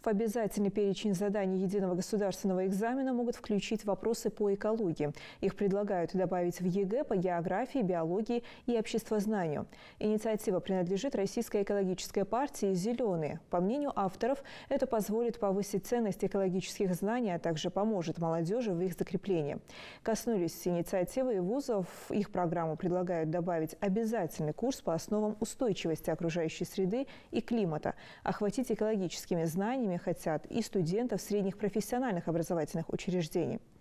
В обязательный перечень заданий единого государственного экзамена могут включить вопросы по экологии. Их предлагают добавить в ЕГЭ по географии, биологии и обществознанию. Инициатива принадлежит Российской экологической партии «Зеленые». По мнению авторов, это позволит повысить ценность экологических знаний, а также поможет молодежи в их закреплении. Коснулись инициативы и вузов. Их программу предлагают добавить обязательный курс по основам устойчивости окружающей среды и климата. Охватить экологическими знаниями хотят и студентов средних профессиональных образовательных учреждений.